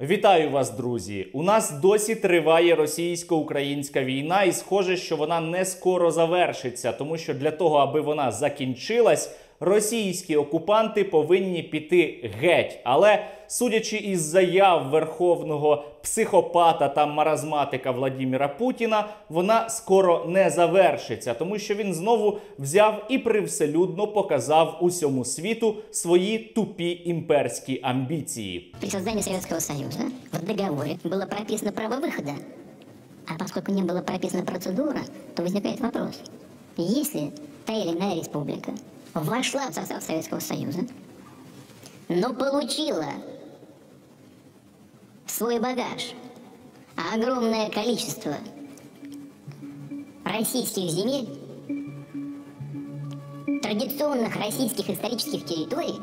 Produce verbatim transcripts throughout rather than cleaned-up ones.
Вітаю вас, друзі! У нас досі триває російсько-українська війна, і схоже, що вона не скоро завершиться, тому що для того, аби вона закінчилась, російські окупанти повинні піти геть. Але, судячи із заяв верховного психопата та маразматика Владіміра Путіна, вона скоро не завершиться, тому що він знову взяв і привселюдно показав усьому світу свої тупі імперські амбіції. При создании Советского Союза в договоре было прописано право выхода. А поскольку не была прописана процедура, то возникает вопрос. Если та или иная республика вошла в состав Советского Союза, но получила в свой багаж огромное количество российских земель, традиционных российских исторических территорий,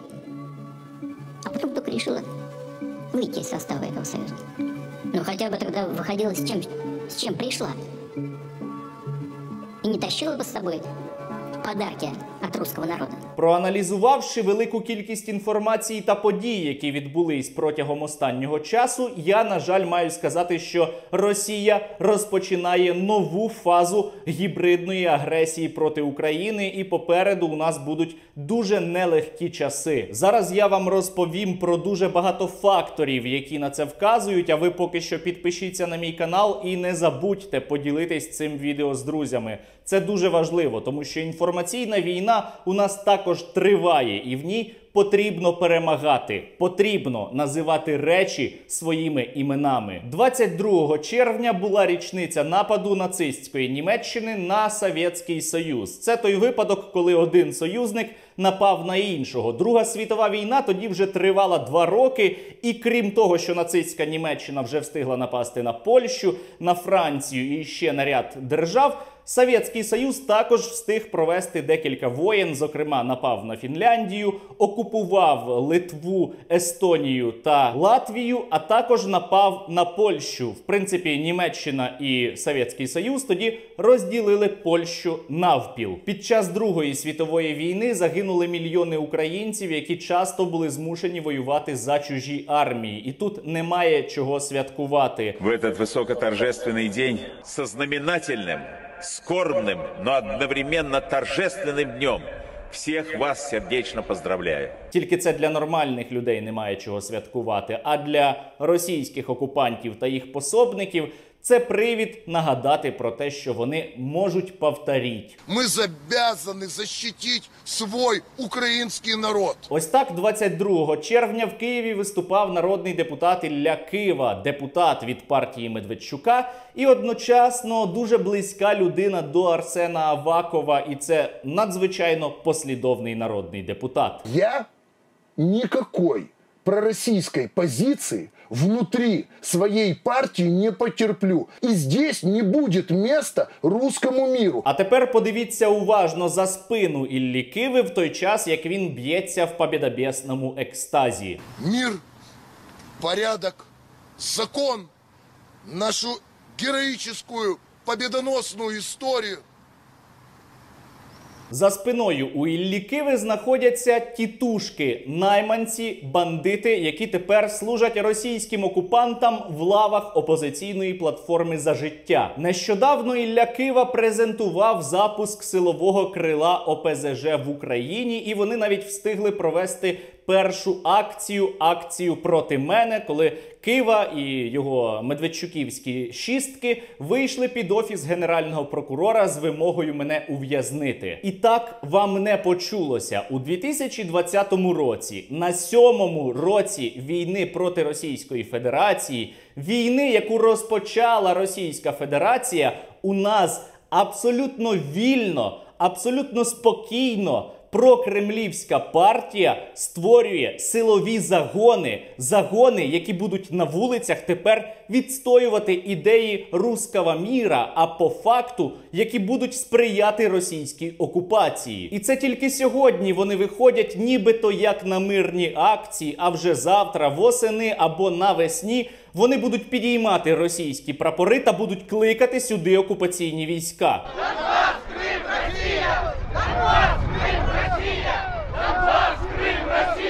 а потом только решила выйти из состава этого союза. Ну хотя бы тогда выходила с чем, с чем пришла. И не тащила бы с собой подарки от русского народу. Проаналізувавши велику кількість інформації та подій, які відбулись протягом останнього часу, я, на жаль, маю сказати, що Росія розпочинає нову фазу гібридної агресії проти України, і попереду у нас будуть дуже нелегкі часи. Зараз я вам розповім про дуже багато факторів, які на це вказують, а ви поки що підпишіться на мій канал і не забудьте поділитись цим відео з друзями. Це дуже важливо, тому що інформаційна війна у нас також триває, і в ній потрібно перемагати. Потрібно називати речі своїми іменами. двадцять другого червня була річниця нападу нацистської Німеччини на Совєтський Союз. Це той випадок, коли один союзник напав на іншого. Друга світова війна тоді вже тривала два роки, і крім того, що нацистська Німеччина вже встигла напасти на Польщу, на Францію і ще на ряд держав, Совєтський Союз також встиг провести декілька воєн, зокрема напав на Фінляндію, окупував Литву, Естонію та Латвію, а також напав на Польщу. В принципі, Німеччина і Совєтський Союз тоді розділили Польщу навпіл. Під час Другої світової війни загинули мільйони українців, які часто були змушені воювати за чужі армії. І тут немає чого святкувати. В этот высокоторжественный день со знаменательным, скорбным, но одновременно торжественным днем всех вас сердечно поздравляю. Тільки це для нормальних людей немає чого святкувати, а для російських окупантів та їх пособників це привід нагадати про те, що вони можуть повторити. Ми зобов'язані захистити свій український народ. Ось так двадцять другого червня в Києві виступав народний депутат Ілля Кива, депутат від партії Медведчука і одночасно дуже близька людина до Арсена Авакова, і це надзвичайно послідовний народний депутат. Я никакой пророссийской позиции внутри своей партии не потерплю. И здесь не будет места русскому миру. А тепер подивіться уважно за спину Іллі Киви в той час, як він б'ється в побєдобєсному екстазі. Мир, порядок, закон, нашу героическую победоносную историю. За спиною у Іллі Киви знаходяться тітушки, найманці, бандити, які тепер служать російським окупантам в лавах опозиційної платформи «За життя». Нещодавно Ілля Кива презентував запуск силового крила О Пе Зе Же в Україні, і вони навіть встигли провести першу акцію, акцію проти мене, коли Кива і його медведчуківські шістки вийшли під офіс генерального прокурора з вимогою мене ув'язнити. І так вам не почулося. У дві тисячі двадцятому році, на сьомому році війни проти Російської Федерації, війни, яку розпочала Російська Федерація, у нас абсолютно вільно, абсолютно спокійно прокремлівська партія створює силові загони, загони, які будуть на вулицях тепер відстоювати ідеї руського міра, а по факту, які будуть сприяти російській окупації. І це тільки сьогодні вони виходять нібито як на мирні акції, а вже завтра, восени або навесні, вони будуть підіймати російські прапори та будуть кликати сюди окупаційні війська. Донбас, Крим, Росія! Донбас, Крим, Росія! Донбас, Крим, Росія!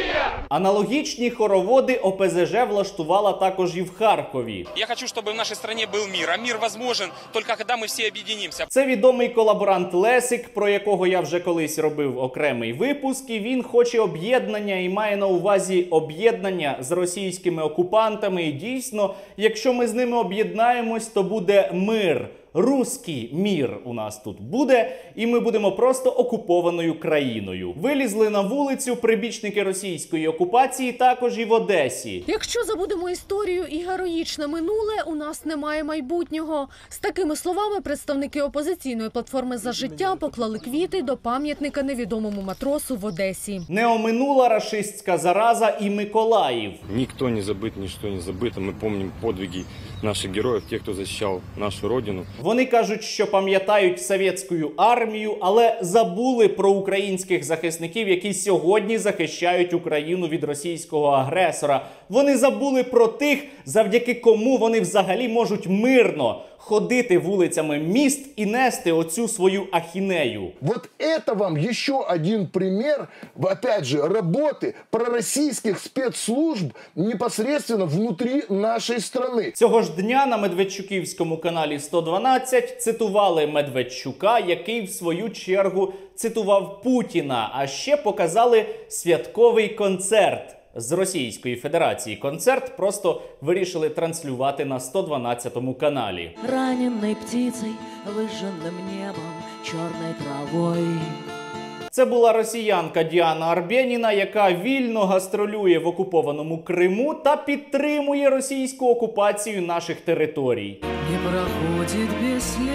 Аналогічні хороводи О Пе Зе Же влаштувала також і в Харкові. Я хочу, чтобы в нашей стране был мир, а мир возможен только когда мы все объединимся. Це відомий колаборант Лесик, про якого я вже колись робив окремий випуск, і він хоче об'єднання і має на увазі об'єднання з російськими окупантами. І дійсно, якщо ми з ними об'єднаємось, то буде мир. Руський мір у нас тут буде, і ми будемо просто окупованою країною. Вилізли на вулицю прибічники російської окупації також і в Одесі. Якщо забудемо історію і героїчне минуле, у нас немає майбутнього. З такими словами представники опозиційної платформи «За життя» поклали квіти до пам'ятника невідомому матросу в Одесі. Не оминула рашистська зараза і Миколаїв. Никто не забыт, ничто не забыто. Мы помним подвиги наших героев, тех, кто защищал нашу родину. Вони кажуть, що пам'ятають совєтську армію, але забули про українських захисників, які сьогодні захищають Україну від російського агресора. Вони забули про тих, завдяки кому вони взагалі можуть мирно ходити вулицями міст і нести оцю свою ахінею. Вот это вам еще один пример, опять же, работы пророссийских спецслужб непосредственно внутри нашей страны. Цього ж дня на Медведчуківському каналі сто дванадцять цитували Медведчука, який в свою чергу цитував Путіна, а ще показали святковий концерт з Російської Федерації. Концерт просто вирішили транслювати на сто дванадцятому каналі. Раненной птицей, выжженным небом, черной травой. Це була росіянка Діана Арбєніна, яка вільно гастролює в окупованому Криму та підтримує російську окупацію наших територій. Не проходит бесследно.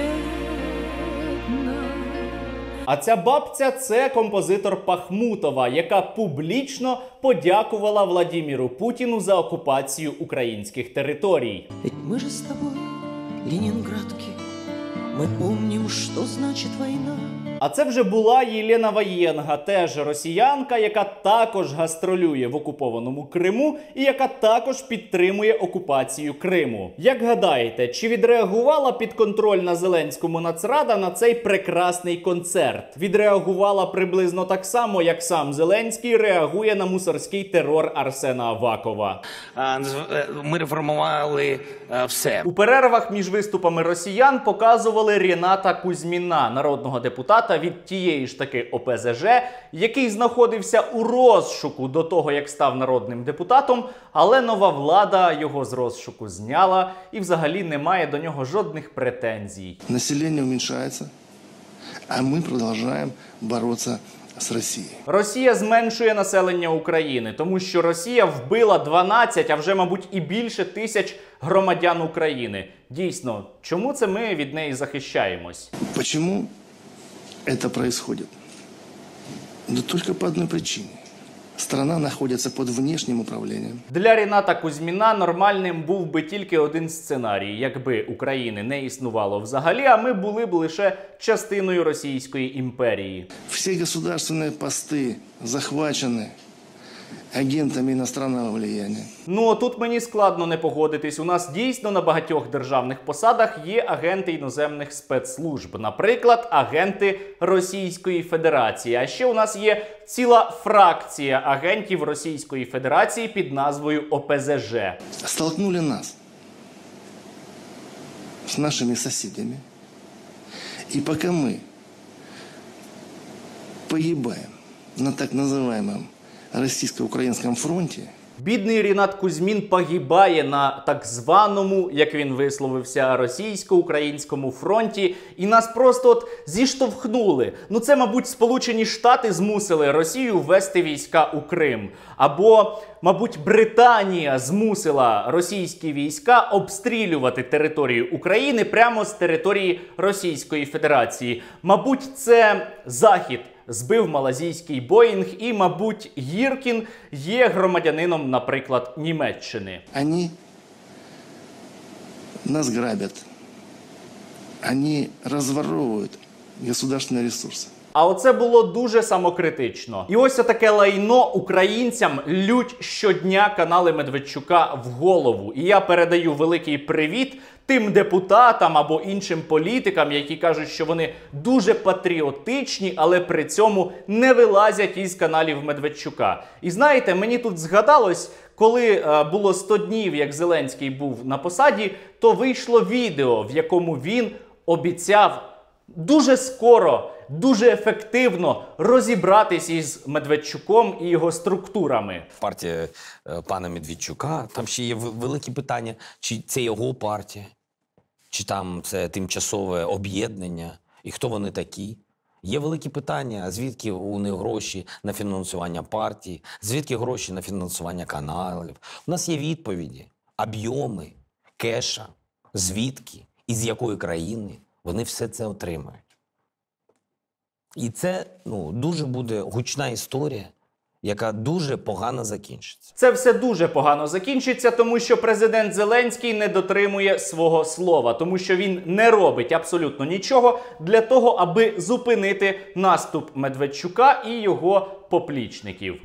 А ця бабця – це композитор Пахмутова, яка публічно подякувала Владіміру Путіну за окупацію українських територій. Ведь мы же с тобой, ленинградки, мы помним, что значит война. А це вже була Єлена Ваєнга, теж росіянка, яка також гастролює в окупованому Криму і яка також підтримує окупацію Криму. Як гадаєте, чи відреагувала підконтрольна Зеленському Нацрада на цей прекрасний концерт? Відреагувала приблизно так само, як сам Зеленський реагує на мусорський терор Арсена Авакова. Ми реформували все. У перервах між виступами росіян показували Ріната Кузьміна, народного депутата від тієї ж таки О Пе Зе Же, який знаходився у розшуку до того, як став народним депутатом, але нова влада його з розшуку зняла і взагалі не має до нього жодних претензій. Населення уменьшається, а ми продовжуємо боротися з Росією. Росія зменшує населення України, тому що Росія вбила дванадцять, а вже, мабуть, і більше тисяч громадян України. Дійсно, чому це ми від неї захищаємось? Чому это происходит? Да только по одной причине. Страна знаходиться під внешнім управлінням. Для Ріната Кузьміна нормальним був би тільки один сценарій, якби України не існувало взагалі, а ми були б лише частиною Російської імперії. Всі государственні пости захвачені агентами іностранного влияння. Ну, тут мені складно не погодитись. У нас дійсно на багатьох державних посадах є агенти іноземних спецслужб. Наприклад, агенти Російської Федерації. А ще у нас є ціла фракція агентів Російської Федерації під назвою О Пе Зе Же. Столкнули нас з нашими сусідами. І поки ми погибаємо на так називаємому російсько-українському фронті, бідний Рінат Кузьмін погибає на так званому, як він висловився, російсько-українському фронті, і нас просто от зіштовхнули. Ну це, мабуть, Сполучені Штати змусили Росію ввести війська у Крим. Або, мабуть, Британія змусила російські війська обстрілювати територію України прямо з території Російської Федерації. Мабуть, це Захід збив малазійський Боїнг і, мабуть, Гіркін є громадянином, наприклад, Німеччини. Вони нас грабять. Вони розворовують государственні ресурси. А оце було дуже самокритично. І ось таке лайно українцям лють щодня канали Медведчука в голову. І я передаю великий привіт тим депутатам або іншим політикам, які кажуть, що вони дуже патріотичні, але при цьому не вилазять із каналів Медведчука. І знаєте, мені тут згадалось, коли е, було сто днів, як Зеленський був на посаді, то вийшло відео, в якому він обіцяв дуже скоро, дуже ефективно розібратись із Медведчуком і його структурами. Партія е, пана Медведчука, там ще є великі питання, чи це його партія, чи там це тимчасове об'єднання, і хто вони такі. Є великі питання, звідки у них гроші на фінансування партії, звідки гроші на фінансування каналів. У нас є відповіді, об'єми, кеша, звідки і з якої країни вони все це отримають. І це ну, дуже буде гучна історія, яка дуже погано закінчиться. Це все дуже погано закінчиться, тому що президент Зеленський не дотримує свого слова, тому що він не робить абсолютно нічого для того, аби зупинити наступ Медведчука і його поплічників.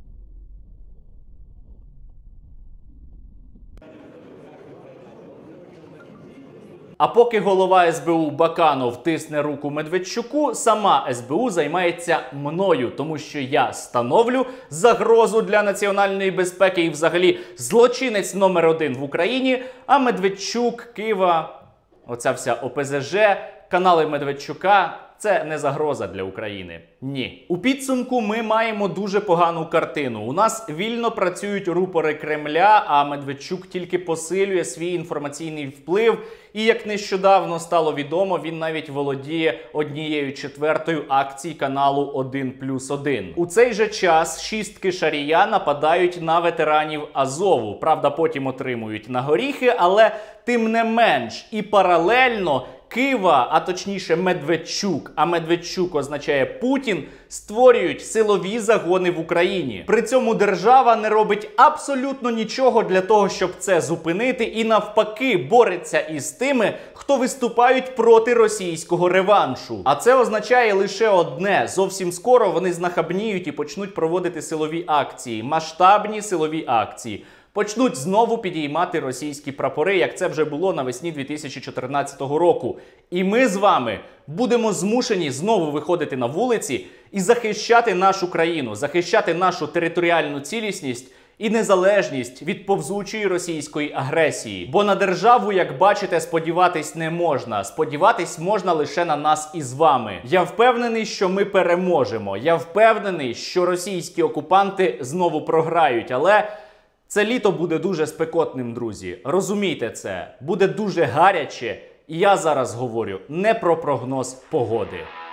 А поки голова ес бе у Баканов тисне руку Медведчуку, сама ес бе у займається мною, тому що я становлю загрозу для національної безпеки і взагалі злочинець номер один в Україні, а Медведчук, Кива, оця вся о пе зе же, канали Медведчука – це не загроза для України. Ні. У підсумку ми маємо дуже погану картину. У нас вільно працюють рупори Кремля, а Медведчук тільки посилює свій інформаційний вплив. І як нещодавно стало відомо, він навіть володіє однією четвертою акцій каналу один плюс один. У цей же час шістки Шарія нападають на ветеранів Азову. Правда, потім отримують на горіхи, але тим не менш і паралельно Кива, а точніше Медведчук, а Медведчук означає Путін, створюють силові загони в Україні. При цьому держава не робить абсолютно нічого для того, щоб це зупинити, і навпаки бореться із тими, хто виступають проти російського реваншу. А це означає лише одне: зовсім скоро вони знахабніють і почнуть проводити силові акції, масштабні силові акції. Почнуть знову підіймати російські прапори, як це вже було навесні дві тисячі чотирнадцятого року. І ми з вами будемо змушені знову виходити на вулиці і захищати нашу країну, захищати нашу територіальну цілісність і незалежність від повзучої російської агресії. Бо на державу, як бачите, сподіватись не можна. Сподіватись можна лише на нас із вами. Я впевнений, що ми переможемо. Я впевнений, що російські окупанти знову програють. Але це літо буде дуже спекотним, друзі. Розумійте це. Буде дуже гаряче. І я зараз говорю не про прогноз погоди.